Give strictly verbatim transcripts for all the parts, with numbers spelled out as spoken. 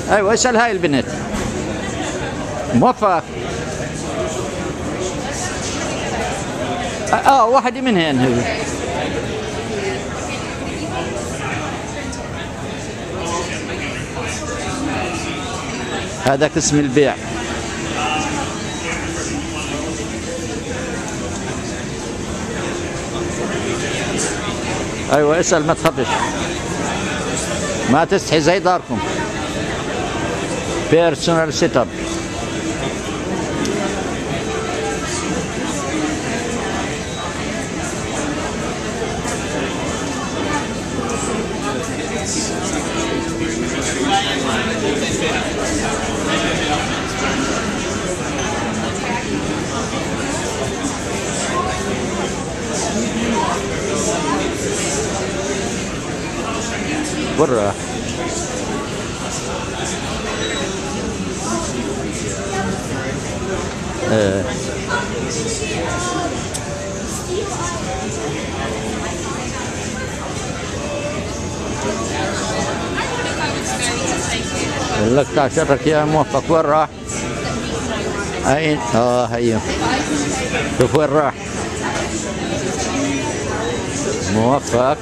ايوه اسال هاي البنت. موفق. اه واحدة منهن هي. هذا قسم البيع. ايوه اسال ما تخافش، ما تستحي زي داركم. بيرسونال سيت اب. برا ايه لك تعال شرك يا موفق. وين راح؟ اين؟ اه هي شوف وين راح موفق.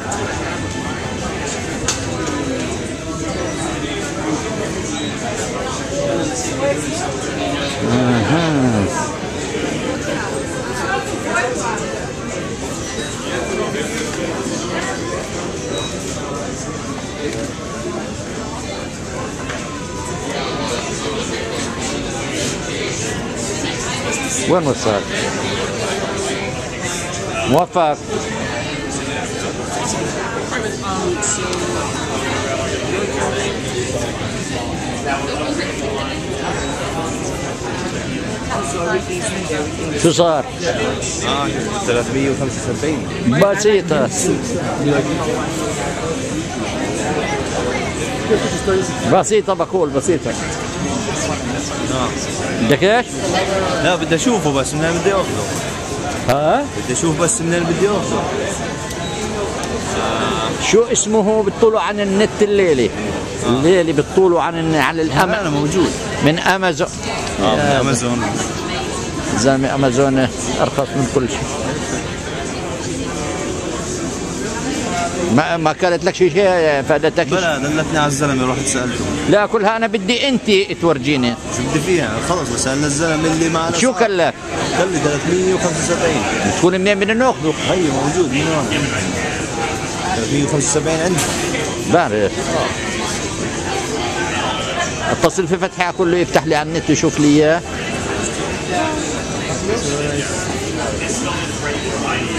اها وين وصل؟ موفق. شو صار؟ اه ثلاثمية وخمسة وسبعين. بسيطة بسيطة بقول بسيطة. اه بدك ايش؟ لا بدي اشوفه بس من بدي اخذه. ها؟ بدي اشوف بس من بدي اخذه. آه. شو اسمه بتطولوا عن النت الليلي؟ آه. الليلي بتطولوا عن على الأم... انا موجود من امازون. اه من امازون. زلمة امازون ارخص من كل شيء. ما ما كانت لك شيء شيء فادتك؟ بلا دلتني على الزلمه رحت سالته. لا كلها انا بدي انت تورجيني. شو بدي فيها؟ خلص بس سالنا الزلمه اللي معنا. شو كلك؟ قال لي ثلاثمية وخمسة وسبعين. تكون منين بدنا ناخذه؟ هي موجود من هون. ثلاثمية وخمسة وسبعين عندي. بعرف. اتصل في فتحي اقول له يفتح لي على النت ويشوف لي اياه.